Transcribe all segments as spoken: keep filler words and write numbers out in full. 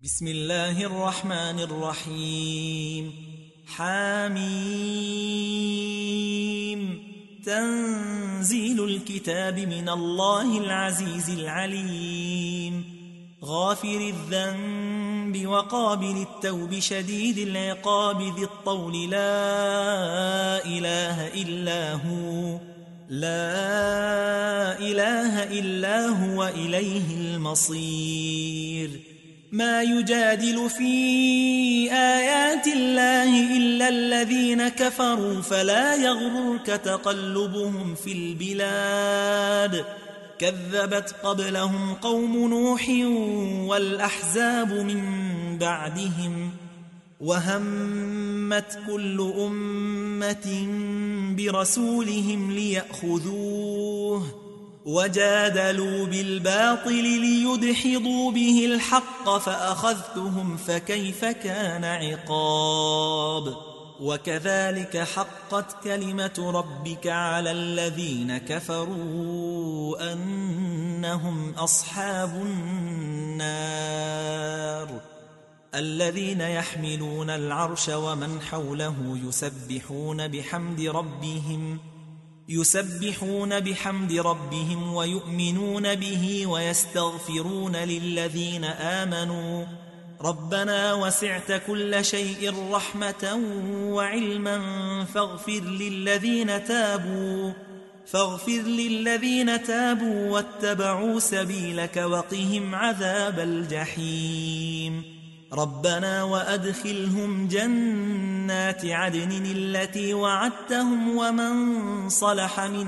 بسم الله الرحمن الرحيم. حميم. تنزيل الكتاب من الله العزيز العليم، غافر الذنب وقابل التوب شديد العقاب ذي الطول، لا إله إلا هو لا إله إلا هو إليه المصير. ما يجادل في آيات الله إلا الذين كفروا، فلا يغررك تقلبهم في البلاد. كذبت قبلهم قوم نوح والأحزاب من بعدهم، وهمت كل أمة برسولهم ليأخذوه، وجادلوا بالباطل ليدحضوا به الحق، فأخذتهم فكيف كان عقاب. وكذلك حقت كلمة ربك على الذين كفروا أنهم أصحاب النار. الذين يحملون العرش ومن حوله يسبحون بحمد ربهم يسبحون بحمد ربهم ويؤمنون به ويستغفرون للذين آمنوا ربنا وسعت كل شيء رحمة وعلما فاغفر للذين تابوا فاغفر للذين تابوا واتبعوا سبيلك وقهم عذاب الجحيم. ربنا وأدخلهم جنات عدن التي وعدتهم ومن صلح من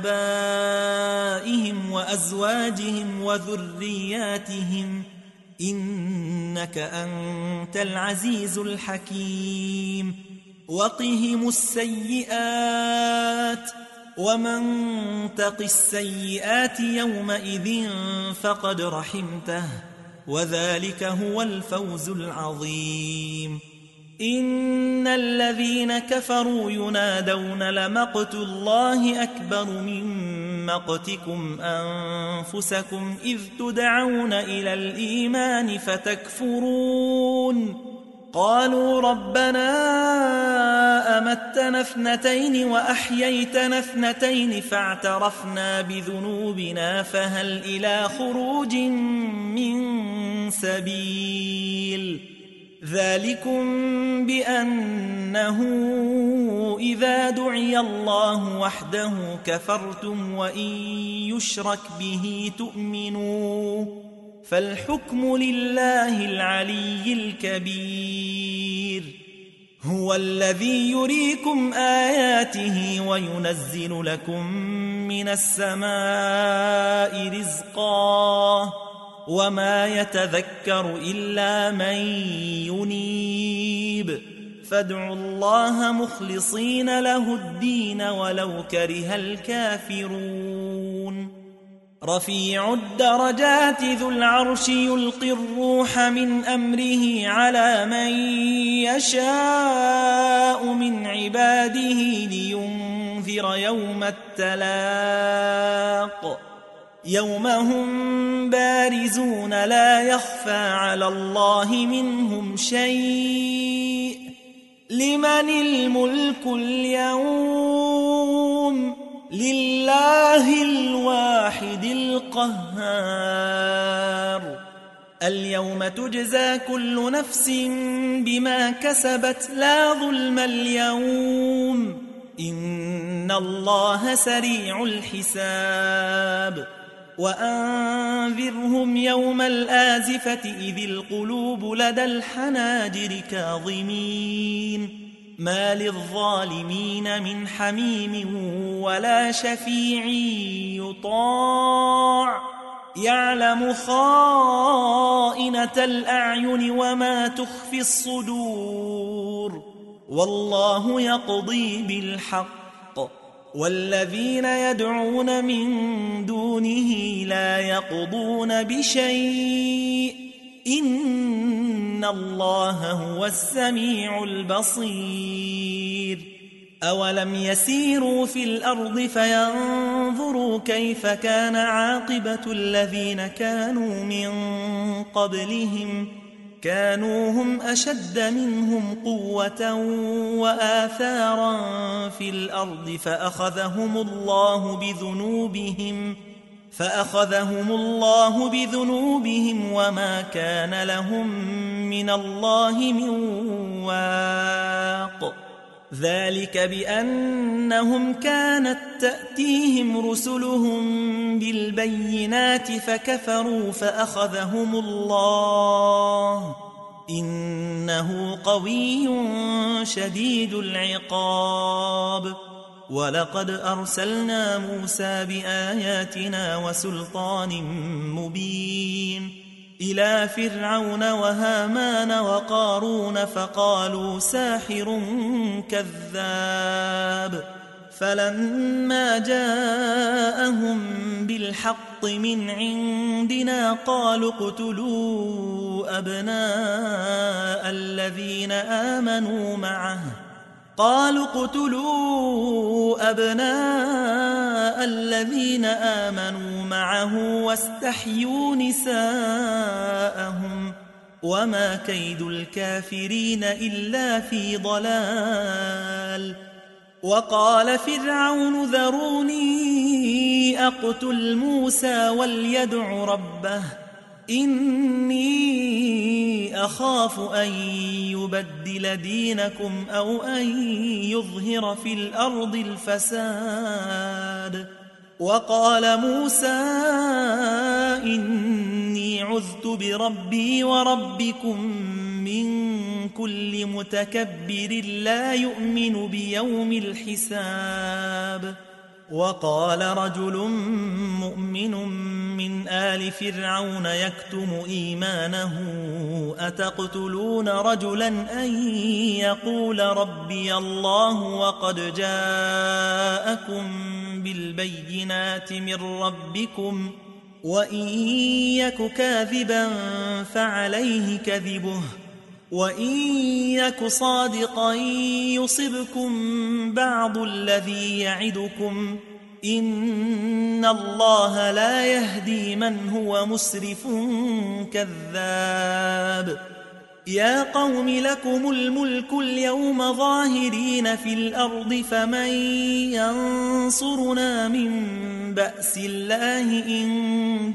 آبائهم وأزواجهم وذرياتهم إنك أنت العزيز الحكيم. وقهم السيئات ومن تق السيئات يومئذ فقد رحمته، وذلك هو الفوز العظيم. إن الذين كفروا ينادون لمقت الله أكبر من مقتكم أنفسكم إذ تدعون إلى الإيمان فتكفرون. قالوا ربنا أمتنا اثنتين وأحييتنا اثنتين فاعترفنا بذنوبنا فهل إلى خروج من سبيل. ذلكم بأنه إذا دعي الله وحده كفرتم وإن يشرك به تؤمنوا، فالحكم لله العلي الكبير. هو الذي يريكم آياته وينزل لكم من السماء رزقا، وما يتذكر إلا من ينيب. فادعوا الله مخلصين له الدين ولو كره الكافرون. رفيع الدرجات ذو العرش يلقي الروح من أمره على من يشاء من عباده لينذر يوم التلاق، يوم هم بارزون لا يخفى على الله منهم شيء. لمن الملك اليوم؟ لله الواحد القهار. اليوم تجزى كل نفس بما كسبت لا ظلم اليوم، إن الله سريع الحساب. وأنذرهم يوم الآزفة إذ القلوب لدى الحناجر كاظمين، ما للظالمين من حميم ولا شفيع يطاع، يعلم خائنة الأعين وما تخفي الصدور، والله يقضي بالحق. والذين يدعون من دونه لا يقضون بشيء، إن الله هو السميع البصير. أولم يسيروا في الأرض فينظروا كيف كان عاقبة الذين كانوا من قبلهم كانوا هم أشد منهم قوة وآثارا في الأرض فأخذهم الله بذنوبهم فأخذهم الله بذنوبهم وما كان لهم من الله من واق ذلك بأنهم كانت تأتيهم رسلهم بالبينات فكفروا فأخذهم الله إنه قوي شديد العقاب ولقد أرسلنا موسى بآياتنا وسلطان مبين إلى فرعون وهامان وقارون فقالوا ساحر كذاب فلما جاءهم بالحق من عندنا قالوا اقتلوا أبناء الذين آمنوا معه قالوا اقتلوا أبناء الذين آمنوا معه واستحيوا نساءهم وما كيد الكافرين إلا في ضلال وقال فرعون ذروني أقتل موسى وليدع ربه إني أخاف أن يبدل دينكم أو أن يظهر في الأرض الفساد وقال موسى إني عذت بربي وربكم من كل متكبر لا يؤمن بيوم الحساب وقال رجل مؤمن من آل فرعون يكتم إيمانه أتقتلون رجلا أن يقول ربي الله وقد جاءكم بالبينات من ربكم وإن يك كاذبا فعليه كذبه وإن يك صادقا يصبكم بعض الذي يعدكم إن الله لا يهدي من هو مسرف كذاب يا قوم لكم الملك اليوم ظاهرين في الأرض فمن ينصرنا من بأس الله إن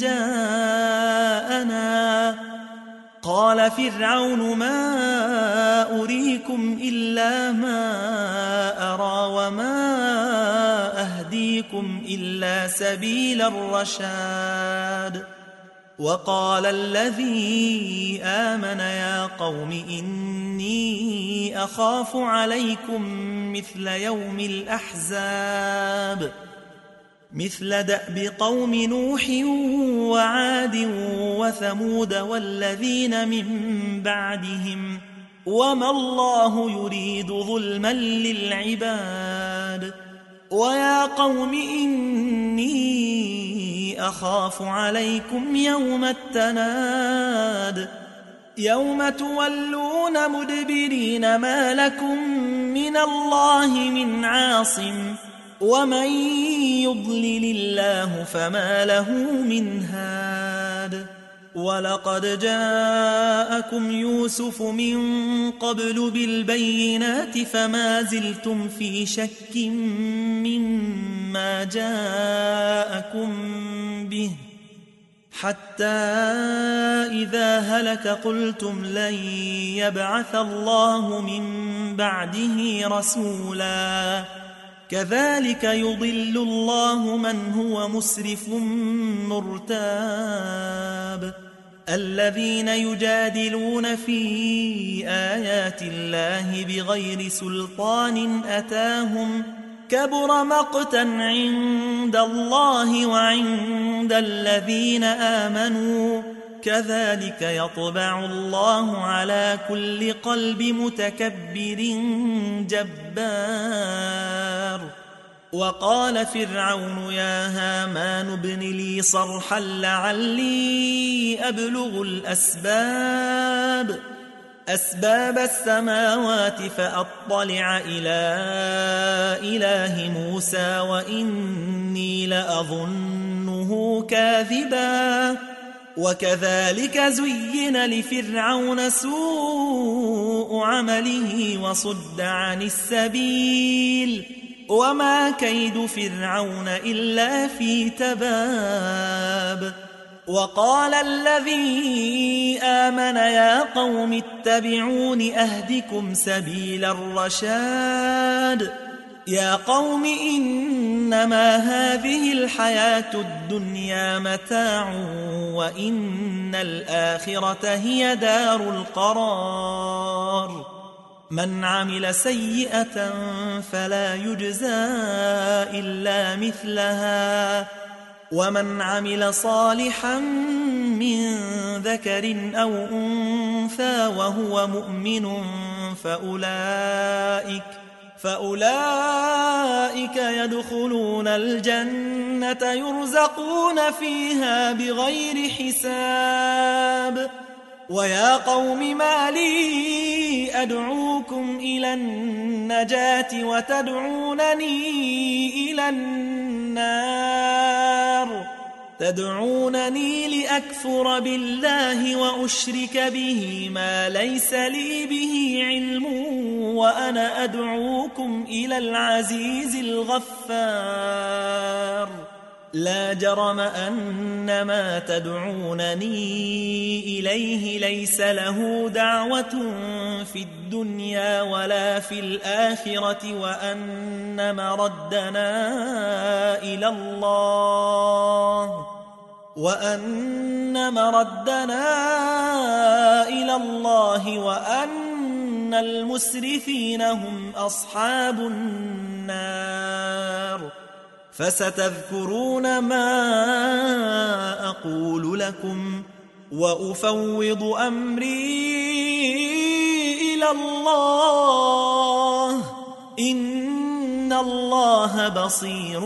جاءنا قال فرعون ما أريكم إلا ما أرى وما أهديكم إلا سبيل الرشاد وقال الذي آمن يا قوم إني أخاف عليكم مثل يوم الأحزاب مثل دأب قوم نوح وعاد وثمود والذين من بعدهم وما الله يريد ظلما للعباد ويا قوم إني أخاف عليكم يوم التناد يوم تولون مدبرين ما لكم من الله من عاصم ومن يضلل الله فما له من هاد ولقد جاءكم يوسف من قبل بالبينات فما زلتم في شك مما جاءكم به حتى إذا هلك قلتم لن يبعث الله من بعده رسولا كذلك يضل الله من هو مسرف مرتاب الذين يجادلون في آيات الله بغير سلطان أتاهم كبر مقتا عند الله وعند الذين آمنوا كذلك يطبع الله على كل قلب متكبر جبار وقال فرعون يا هامان ابن لي صرحا لعلي أبلغ الأسباب أسباب السماوات فأطلع إلى إله موسى وإني لأظنه كاذبا وكذلك زين لفرعون سوء عمله وصد عن السبيل وما كيد فرعون إلا في تباب. وقال الذي آمن يا قوم اتبعون أهدكم سبيل الرشاد. يا قوم إنما هذه الحياة الدنيا متاع وإن الآخرة هي دار القرار. من عمل سيئة فلا يجزى إلا مثلها ومن عمل صالحا من ذكر أو أنثى وهو مؤمن فأولئك فأولئك يدخلون الجنة يرزقون فيها بغير حساب. ويا قوم ما لي أدعوكم إلى النجاة وتدعونني إلى النار تدعونني لأكفر بالله وأشرك به ما ليس لي به علم وأنا أدعوكم إلى العزيز الغفار. لا جرم أن ما تدعونني إليه ليس له دعوة في الدنيا ولا في الآخرة وأن مردنا إلى الله وأن مردنا إلى الله وأن المسرفين هم أصحاب النار. فستذكرون ما أقول لكم وأفوض أمري إلى الله إن الله بصير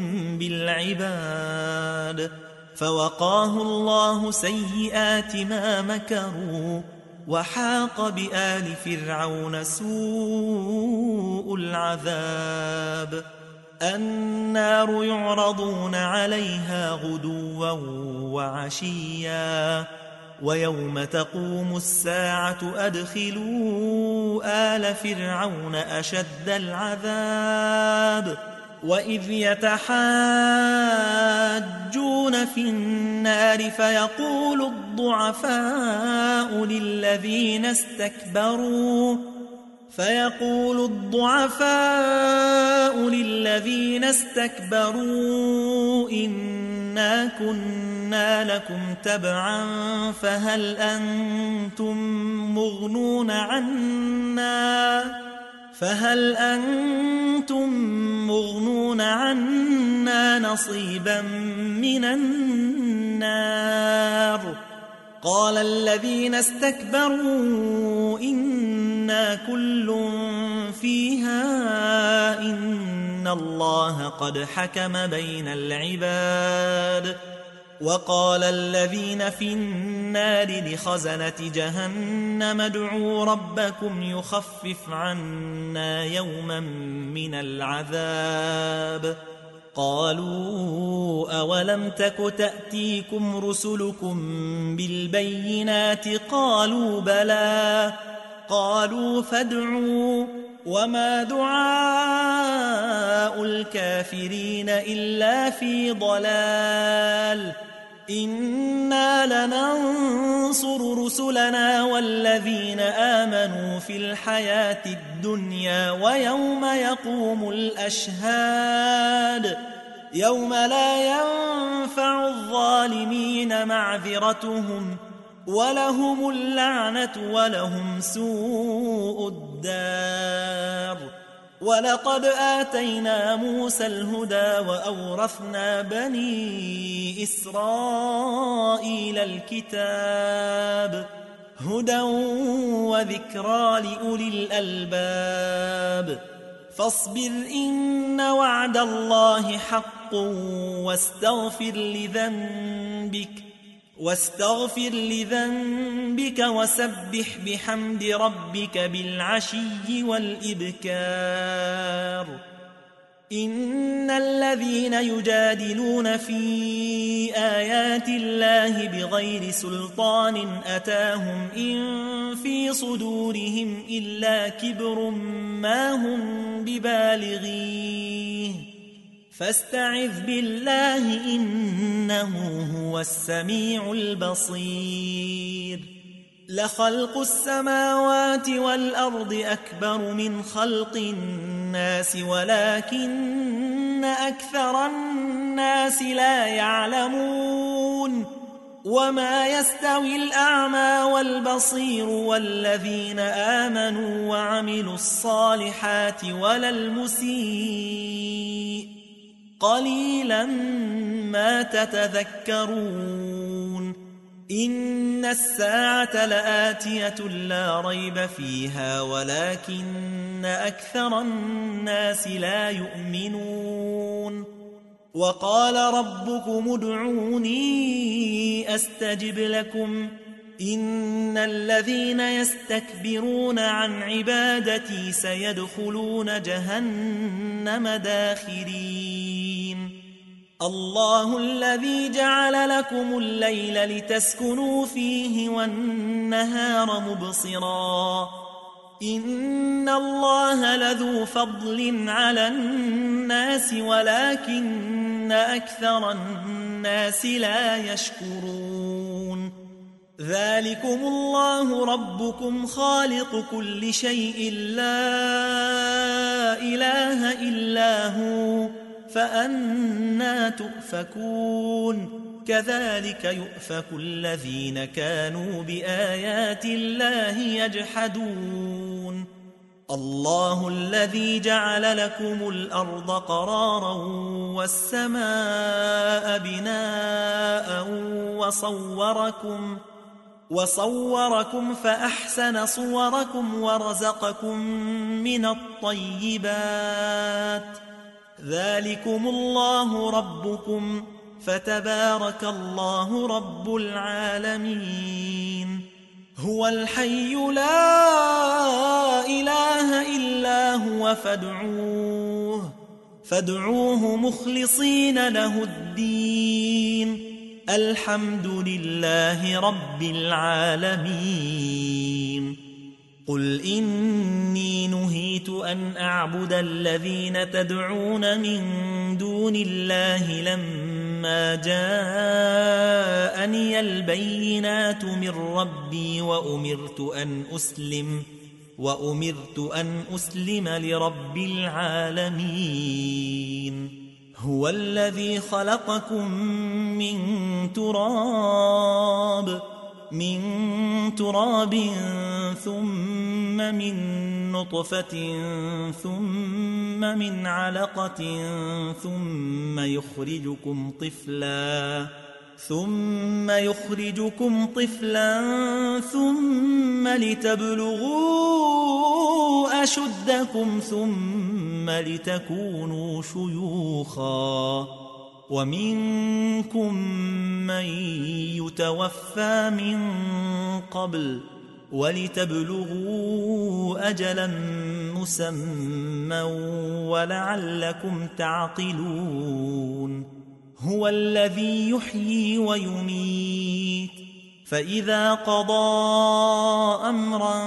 بالعباد. فوقاه الله سيئات ما مكروا وحاق بآل فرعون سوء العذاب. النار يعرضون عليها غدوا وعشيا ويوم تقوم الساعة أدخلوا آل فرعون أشد العذاب. وإذ يتحاجون في النار فيقول الضعفاء للذين استكبروا فيقول الضعفاء للذين استكبروا إنا كنا لكم تبعا فهل أنتم مغنون عنا فهل أنتم مغنون عنا نصيبا من النار. قال الذين استكبروا إنا كل فيها إن الله قد حكم بين العباد. وقال الذين في النار لخزنة جهنم ادعوا ربكم يخفف عنا يوما من العذاب. قالوا أولم تك تأتيكم رسلكم بالبينات قالوا بلى قالوا فادعوا وما دعاء الكافرين إلا في ضلال. إنا لننصر رسلنا والذين آمنوا في الحياة الدنيا ويوم يقوم الأشهاد يوم لا ينفع الظالمين معذرتهم ولهم اللعنة ولهم سوء الدار. ولقد آتينا موسى الهدى وأورثنا بني إسرائيل الكتاب هدى وذكرى لأولي الألباب. فاصبر إن وعد الله حق واستغفر لذنبك واستغفر لذنبك وسبح بحمد ربك بالعشي والإبكار. إن الذين يجادلون في آيات الله بغير سلطان أتاهم إن في صدورهم إلا كبر ما هم ببالغيه فاستعذ بالله إنه هو السميع البصير لخلق السماوات والأرض أكبر من خلق الناس ولكن أكثر الناس لا يعلمون وما يستوي الأعمى والبصير والذين آمنوا وعملوا الصالحات ولا المسيء قليلا ما تتذكرون إن الساعة لآتية لا ريب فيها ولكن أكثر الناس لا يؤمنون وقال ربكم ادعوني أستجب لكم إن الذين يستكبرون عن عبادتي سيدخلون جهنم داخرين الله الذي جعل لكم الليل لتسكنوا فيه والنهار مبصرا إن الله لذو فضل على الناس ولكن أكثر الناس لا يشكرون ذلكم الله ربكم خالق كل شيء لا إله إلا هو فأنى تؤفكون كذلك يؤفك الذين كانوا بآيات الله يجحدون الله الذي جعل لكم الأرض قرارا والسماء بناء وصوركم وصوركم فأحسن صوركم ورزقكم من الطيبات ذلكم الله ربكم فتبارك الله رب العالمين هو الحي لا إله إلا هو فادعوه فادعوه مخلصين له الدين الحمد لله رب العالمين قل إني نهيت أن أعبد الذين تدعون من دون الله لما جاءني البينات من ربي وأمرت أن أسلم وأمرت أن أسلم لرب العالمين هو الذي خلقكم من تراب من تراب ثم من نطفة ثم من علقة ثم يخرجكم طفلا ثم يخرجكم طفلا ثم لتبلغوا أشدكم ثم لتكونوا شيوخا ومنكم من يتوفى من قبل ولتبلغوا أجلا مسمى ولعلكم تعقلون هو الذي يحيي ويميت فإذا قضى أمرا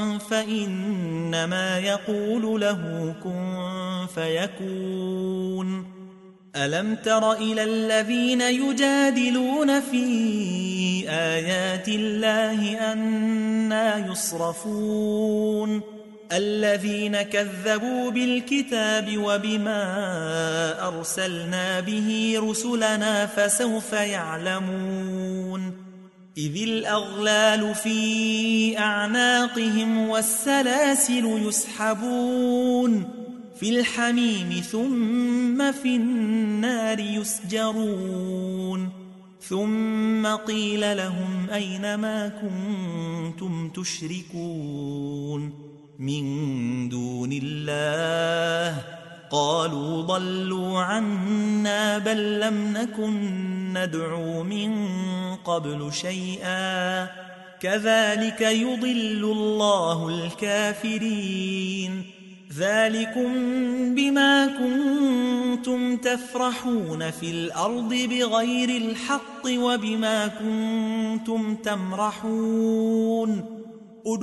فإنما يقول له كن فيكون ألم تر إلى الذين يجادلون في آيات الله أنى يصرفون الذين كذبوا بالكتاب وبما أرسلنا به رسلنا فسوف يعلمون إذ الأغلال في أعناقهم والسلاسل يسحبون في الحميم ثم في النار يسجرون ثم قيل لهم أين ما كنتم تشركون من دون الله قالوا ضلوا عنا بل لم نكن ندعو من قبل شيئا كذلك يضل الله الكافرين ذلكم بما كنتم تفرحون في الأرض بغير الحق وبما كنتم تمرحون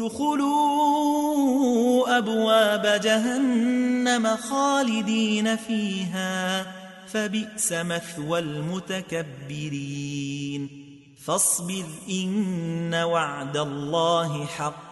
ادخلوا أبواب جهنم خالدين فيها فبئس مثوى المتكبرين فاصبر إن وعد الله حق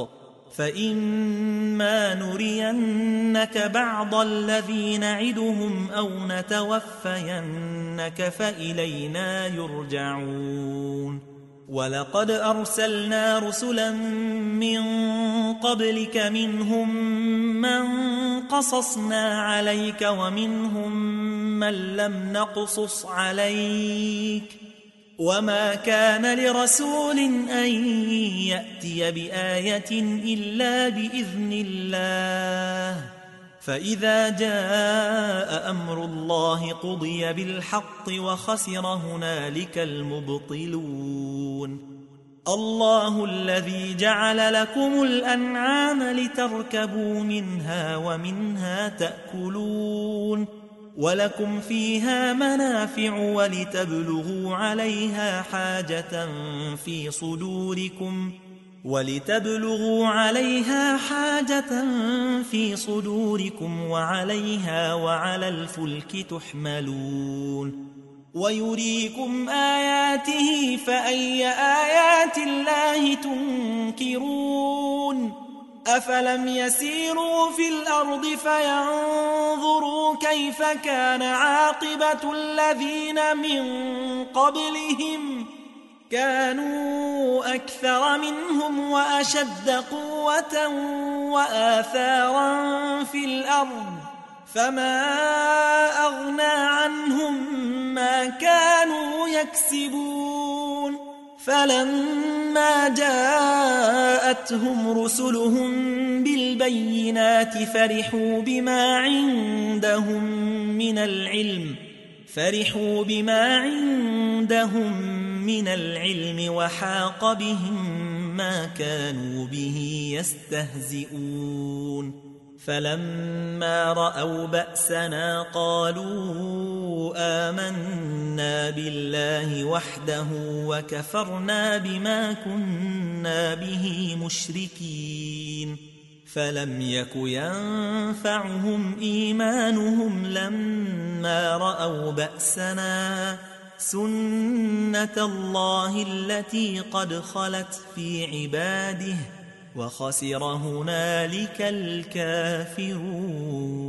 فإما نرينك بعض الذي نعدهم أو نتوفينك فإلينا يرجعون ولقد أرسلنا رسلا من قبلك منهم من قصصنا عليك ومنهم من لم نقصص عليك وما كان لرسول أن يأتي بآية إلا بإذن الله فإذا جاء أمر الله قضي بالحق وخسر هنالك المبطلون الله الذي جعل لكم الأنعام لتركبوا منها ومنها تأكلون ولكم فيها منافع ولتبلغوا عليها حاجة في صدوركم ولتبلغوا عليها حاجة في صدوركم وعليها وعلى الفلك تحملون ويريكم آياته فأي آيات الله تنكرون أفلم يسيروا في الأرض فينظروا كيف كان عاقبة الذين من قبلهم كانوا أكثر منهم وأشد قوة وآثارا في الأرض فما أغنى عنهم ما كانوا يكسبون فلما جاءتهم رسلهم بالبينات فرحوا بما عندهم من العلم فرحوا بما عندهم من العلم وحاق بهم ما كانوا به يستهزئون فلما رأوا بأسنا قالوا آمنا بالله وحده وكفرنا بما كنا به مشركين فلم يك ينفعهم إيمانهم لما رأوا بأسنا سنة الله التي قد خلت في عباده وخسر هنالك الكافرون